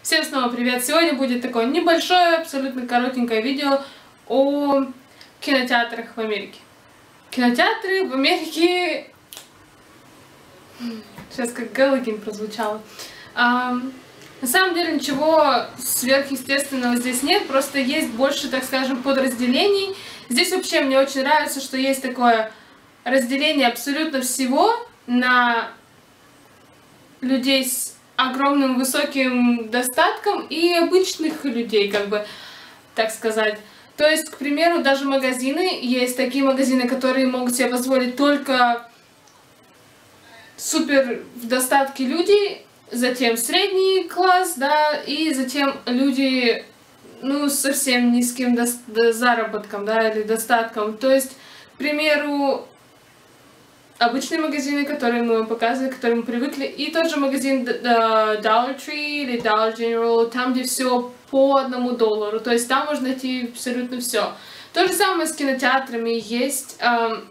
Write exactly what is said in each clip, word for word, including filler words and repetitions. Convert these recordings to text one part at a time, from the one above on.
Всем снова привет! Сегодня будет такое небольшое, абсолютно коротенькое видео о кинотеатрах в Америке. Кинотеатры в Америке... Сейчас как Галлагин прозвучало. А, на самом деле ничего сверхъестественного здесь нет, просто есть больше, так скажем, подразделений. Здесь вообще мне очень нравится, что есть такое разделение абсолютно всего на людей с огромным высоким достатком и обычных людей, как бы, так сказать. То есть, к примеру, даже магазины, есть такие магазины, которые могут себе позволить только супер в достатке люди, затем средний класс, да, и затем люди, ну, совсем низким до заработком, да, или достатком. То есть, к примеру, обычные магазины, которые мы вам показывали, к которым мы привыкли, и тот же магазин Dollar Tree или Dollar General, там, где все по одному доллару, то есть там можно найти абсолютно все. То же самое с кинотеатрами есть. Эм,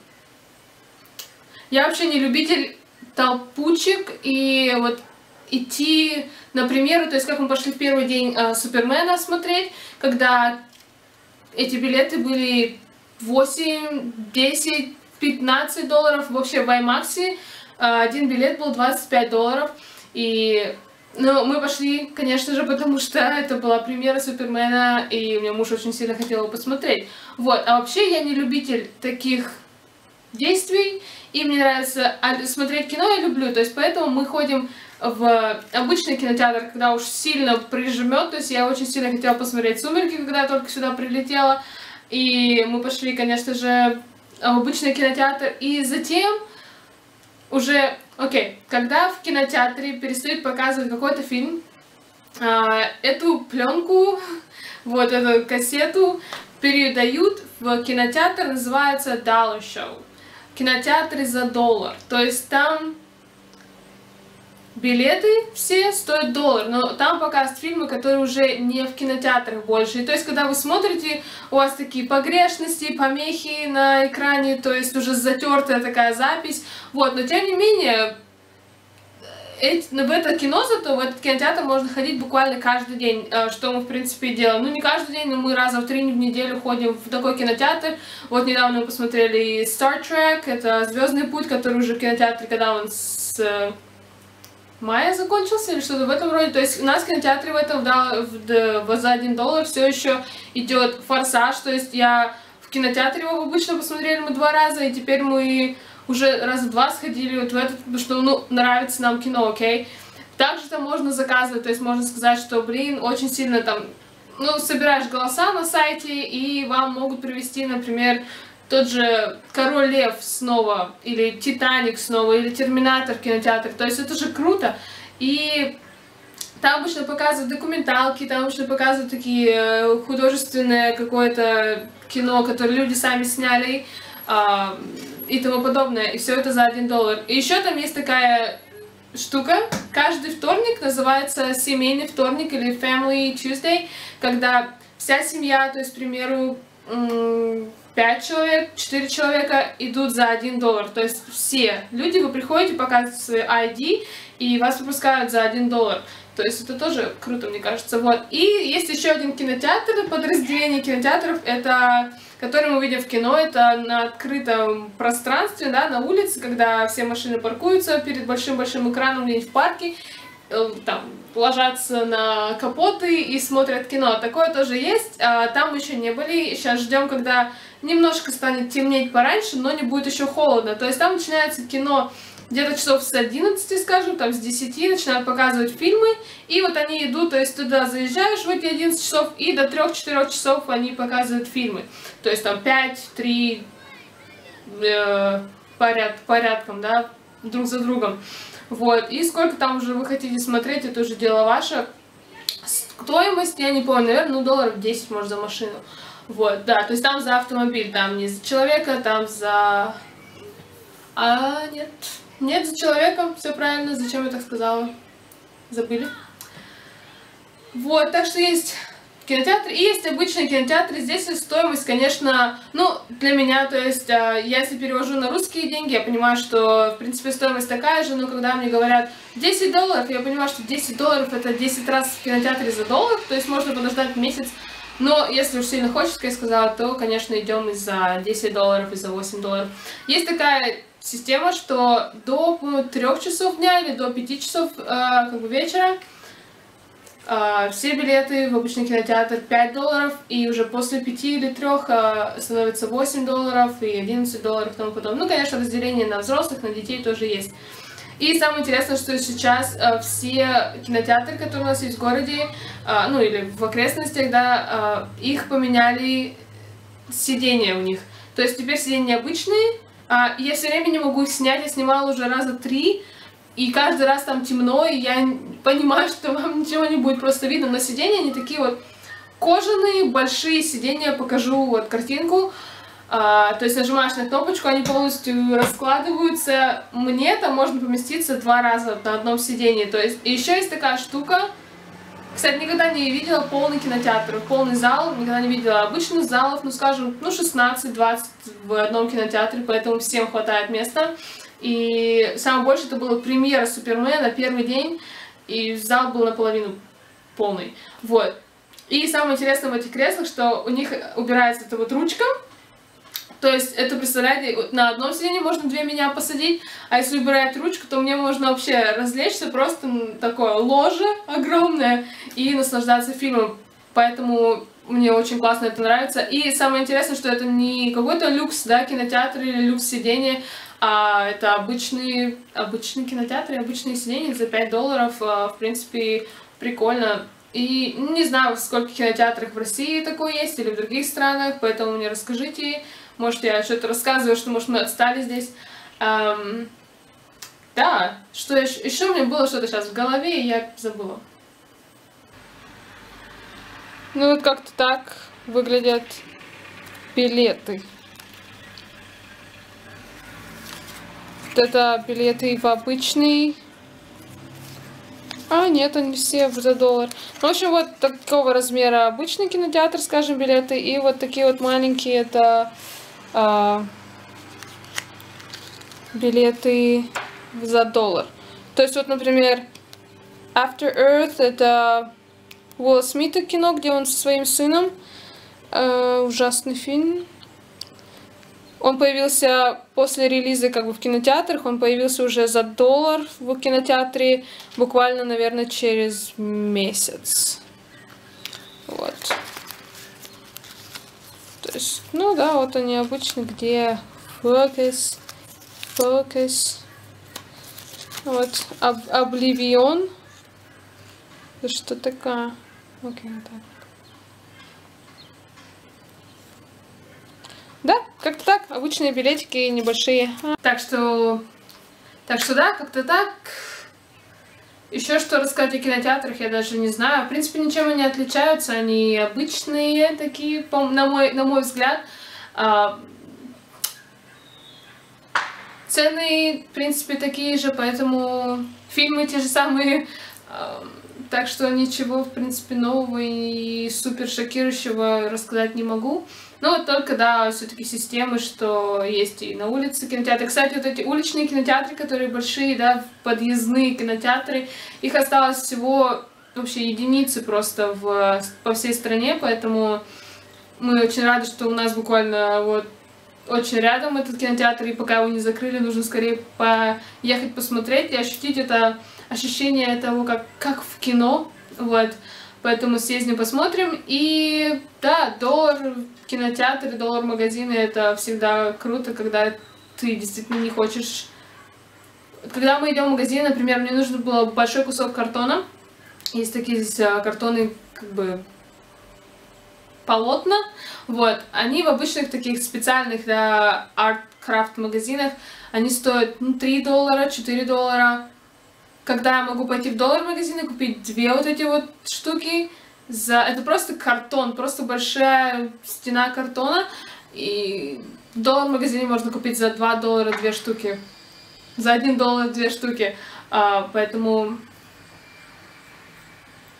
я вообще не любитель толпучек, и вот идти, например, то есть как мы пошли в первый день э, Супермена смотреть, когда эти билеты были восемь, десять, пятнадцать долларов, вообще в IMAX один билет был двадцать пять долларов, и ну, мы пошли, конечно же, потому что это была премьера Супермена, и у меня муж очень сильно хотел его посмотреть. Вот, а вообще я не любитель таких действий, и мне нравится смотреть кино, я люблю, то есть поэтому мы ходим в обычный кинотеатр, когда уж сильно прижмет, то есть я очень сильно хотела посмотреть «Сумерки», когда я только сюда прилетела, и мы пошли, конечно же, в обычный кинотеатр, и затем уже, окей, когда в кинотеатре перестают показывать какой-то фильм, э, эту пленку, вот эту кассету передают в кинотеатр, называется Dollar Show, кинотеатры за доллар, то есть там билеты все стоят доллар, но там показывают фильмы, которые уже не в кинотеатрах больше. И то есть, когда вы смотрите, у вас такие погрешности, помехи на экране, то есть уже затертая такая запись. Вот, но тем не менее, эти, в это кино зато, в этот кинотеатр можно ходить буквально каждый день, что мы, в принципе, и делаем. Ну, не каждый день, но мы раза в три в неделю ходим в такой кинотеатр. Вот недавно мы посмотрели Star Trek, это «Звездный путь», который уже в кинотеатре, когда он с... мая закончился или что-то в этом роде. То есть у нас в кинотеатре в этом в, в, в, за один доллар все еще идет «Форсаж». То есть я в кинотеатре его обычно посмотрели мы два раза, и теперь мы уже раза два сходили вот в этот, потому что, ну, нравится нам кино, окей. Также там можно заказывать, то есть можно сказать, что, блин, очень сильно там, ну, собираешь голоса на сайте, и вам могут привезти, например, тот же «Король Лев» снова, или «Титаник» снова, или «Терминатор» в кинотеатре. То есть это же круто. И там обычно показывают документалки, там обычно показывают такие художественное какое-то кино, которое люди сами сняли, э, и тому подобное. И все это за один доллар. И еще там есть такая штука. Каждый вторник называется «Семейный вторник» или «Family Tuesday», когда вся семья, то есть, к примеру, пять человек, четыре человека идут за один доллар. То есть все люди, вы приходите, показываете свои ай ди, и вас выпускают за один доллар. То есть это тоже круто, мне кажется. Вот. И есть еще один кинотеатр, подразделение кинотеатров, это, который мы видим в кино, это на открытом пространстве, да, на улице, когда все машины паркуются перед большим-большим экраном где-нибудь в парке, там ложатся на капоты и смотрят кино. Такое тоже есть, а там мы еще не были. Сейчас ждем, когда немножко станет темнеть пораньше, но не будет еще холодно. То есть там начинается кино где-то часов с одиннадцати, скажем, там с десяти начинают показывать фильмы, и вот они идут, то есть туда заезжаешь в эти одиннадцать часов, и до трёх-четырёх часов они показывают фильмы. То есть там пять, три э, поряд, порядком, да, друг за другом. Вот, и сколько там уже вы хотите смотреть, это уже дело ваше. Стоимость, я не помню, наверное, ну долларов десять, может, за машину. Вот, да, то есть там за автомобиль, там не за человека, там за... А, нет, нет, за человека, все правильно, зачем я так сказала? Забыли. Вот, так что есть кинотеатр, и есть обычные кинотеатры. Здесь стоимость, конечно, ну, для меня, то есть, я если перевожу на русские деньги, я понимаю, что, в принципе, стоимость такая же, но когда мне говорят десять долларов, я понимаю, что десять долларов это десять раз в кинотеатре за доллар, то есть можно подождать месяц. Но если уж сильно хочется, как я сказала, то, конечно, идем и за десять долларов, и за восемь долларов. Есть такая система, что до, по-моему, трёх часов дня или до пяти часов э, как бы вечера э, все билеты в обычный кинотеатр пять долларов, и уже после пяти или трёх э, становится восемь долларов и одиннадцать долларов и тому подобное. Ну, конечно, разделение на взрослых, на детей тоже есть. И самое интересное, что сейчас э, все кинотеатры, которые у нас есть в городе, э, ну или в окрестностях, да, э, их поменяли сиденья у них. То есть теперь сиденья обычные, э, и я все время не могу их снять, я снимала уже раза три, и каждый раз там темно, и я понимаю, что вам ничего не будет просто видно, но сиденья они такие вот кожаные, большие сиденья, покажу вот картинку. Uh, то есть нажимаешь на кнопочку, они полностью раскладываются. Мне там можно поместиться два раза на одном сидении. То есть и еще есть такая штука. Кстати, никогда не видела полный кинотеатр, полный зал, никогда не видела обычных залов, ну скажем, ну шестнадцать-двадцать в одном кинотеатре, поэтому всем хватает места. И самое больше это была премьера Супермена, первый день, и зал был наполовину полный. Вот. И самое интересное в этих креслах, что у них убирается эта вот ручка. То есть, это, представляете, на одном сиденье можно две меня посадить, а если убирать ручку, то мне можно вообще развлечься, просто такое ложе огромное и наслаждаться фильмом. Поэтому мне очень классно это нравится. И самое интересное, что это не какой-то люкс, да, кинотеатр или люкс сиденье, а это обычные, обычные кинотеатры, обычные сиденья за пять долларов, в принципе, прикольно. И не знаю, в скольких кинотеатрах в России такое есть или в других странах, поэтому мне расскажите. Может, я что-то рассказываю, что, может, мы отстали здесь. Эм, да, что еще? Еще у меня было что-то сейчас в голове, и я забыла. Ну, вот как-то так выглядят билеты. Вот это билеты в обычный... А, нет, они все за доллар. В общем, вот такого размера обычный кинотеатр, скажем, билеты. И вот такие вот маленькие, это... Uh, билеты за доллар. То есть вот, например, After Earth — это Уилла Смита кино, где он со своим сыном. Uh, ужасный фильм. Он появился после релиза как бы в кинотеатрах, он появился уже за доллар в кинотеатре буквально, наверное, через месяц. Вот. То есть, ну да, вот они обычно, где Focus, Focus, вот, Ob Oblivion, это что такое? Окей, вот так. Да, как-то так, обычные билетики небольшие. Так что, так что да, как-то так. Еще что рассказать о кинотеатрах, я даже не знаю. В принципе, ничем они не отличаются. Они обычные такие, на мой, на мой взгляд. Цены, в принципе, такие же, поэтому фильмы те же самые. Так что ничего, в принципе, нового и супер шокирующего рассказать не могу. Но вот только, да, все-таки системы, что есть и на улице кинотеатры. Кстати, вот эти уличные кинотеатры, которые большие, да, подъездные кинотеатры, их осталось всего вообще единицы просто в, по всей стране, поэтому мы очень рады, что у нас буквально вот очень рядом этот кинотеатр, и пока его не закрыли, нужно скорее поехать посмотреть и ощутить это ощущение того, как, как в кино, вот. Поэтому съездим, посмотрим. И да, доллар в кинотеатре, доллар в магазине — это всегда круто, когда ты действительно не хочешь... Когда мы идем в магазин, например, мне нужно было большой кусок картона. Есть такие здесь картоны, как бы, полотна. Вот. Они в обычных таких специальных, да, арт-крафт магазинах, они стоят, ну, три доллара, четыре доллара. Когда я могу пойти в доллар-магазин и купить две вот эти вот штуки, за... это просто картон, просто большая стена картона, и в доллар-магазине можно купить за два доллара две штуки, за один доллар две штуки, а, поэтому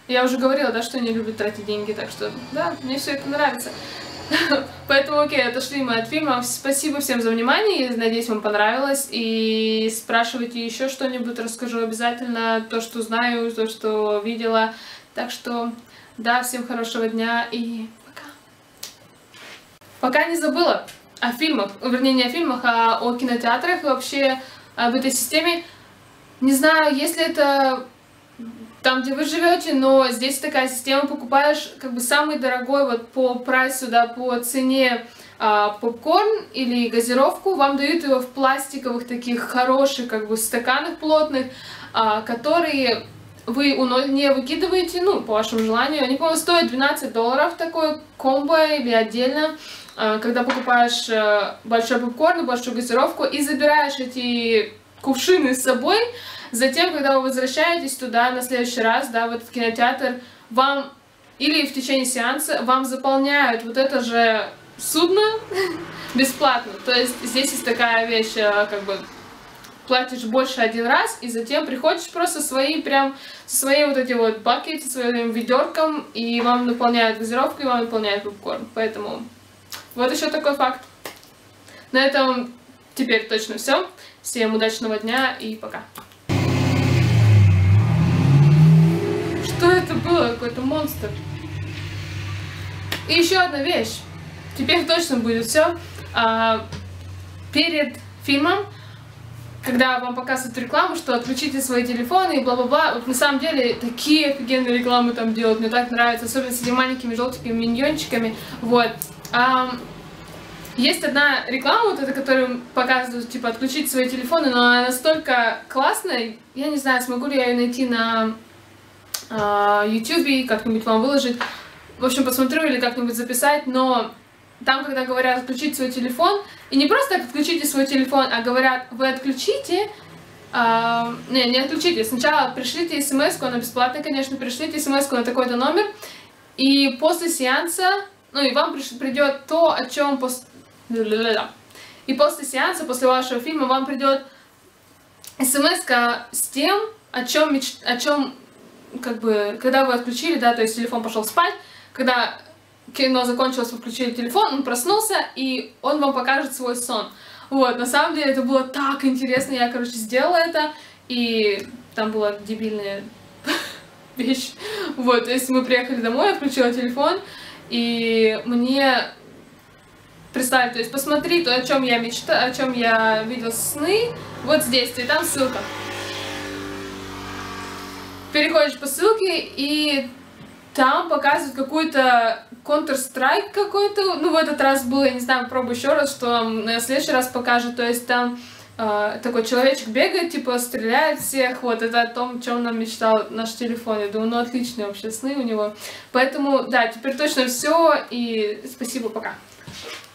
Я уже говорила, да, что не любит тратить деньги, так что, да, мне все это нравится. Поэтому, окей, отошли мы от фильма. Спасибо всем за внимание, надеюсь, вам понравилось. И спрашивайте еще что-нибудь, расскажу обязательно то, что знаю, то, что видела. Так что, да, всем хорошего дня и пока. Пока не забыла о фильмах, вернее, не о фильмах, а о кинотеатрах и вообще об этой системе. Не знаю, если это там, где вы живете, но здесь такая система, покупаешь как бы самый дорогой вот по прайсу, да, по цене а, попкорн или газировку, вам дают его в пластиковых таких хороших как бы стаканах плотных, а, которые вы не выкидываете, ну, по вашему желанию. Они, по-моему, стоят двенадцать долларов, такое комбо или отдельно, а, когда покупаешь а, большой попкорн, большую газировку и забираешь эти кувшины с собой. Затем, когда вы возвращаетесь туда на следующий раз, да, в этот кинотеатр, вам или в течение сеанса вам заполняют вот это же судно бесплатно. То есть здесь есть такая вещь, как бы платишь больше один раз, и затем приходишь просто свои прям со своей вот эти вот бакеты, своим ведерком, и вам наполняют газировку, и вам наполняют попкорн. Поэтому вот еще такой факт. На этом теперь точно все. Всем удачного дня и пока. Что это было? Какой-то монстр. И еще одна вещь. Теперь точно будет все. А, перед фильмом, когда вам показывают рекламу, что отключите свои телефоны и бла-бла-бла, вот на самом деле такие офигенные рекламы там делают, мне так нравится, особенно с этими маленькими желтыми миньончиками. Вот. А, есть одна реклама, вот эта, которую показывают, типа, отключить свои телефоны, но она настолько классная, я не знаю, смогу ли я ее найти на YouTube, как-нибудь вам выложить. В общем, посмотрю или как-нибудь записать, но там, когда говорят отключить свой телефон, и не просто так отключите свой телефон, а говорят, вы отключите, а, не, не отключите, сначала пришлите смс-ку, она бесплатная, конечно, пришлите смс-ку на такой-то номер, и после сеанса, ну и вам придет то, о чем после... И после сеанса, после вашего фильма, вам придет смс-ка с тем, о чем, меч... о чем как бы, когда вы отключили, да, то есть телефон пошел спать, когда кино закончилось, вы включили телефон, он проснулся, и он вам покажет свой сон. Вот, на самом деле это было так интересно, я, короче, сделала это, и там была дебильная вещь. Вот, то есть мы приехали домой, я включила телефон, и мне представили, то есть посмотри то, о чем я мечтала, о чем я видела сны, вот здесь, и там ссылка. Переходишь по ссылке, и там показывают какой-то Counter-Strike какой-то, ну в этот раз было, я не знаю, попробую еще раз, что вам на следующий раз покажет, то есть там э, такой человечек бегает, типа стреляет всех, вот это о том, о чем нам мечтал наш телефон, я думаю, ну отличные вообще сны у него, поэтому, да, теперь точно все, и спасибо, пока.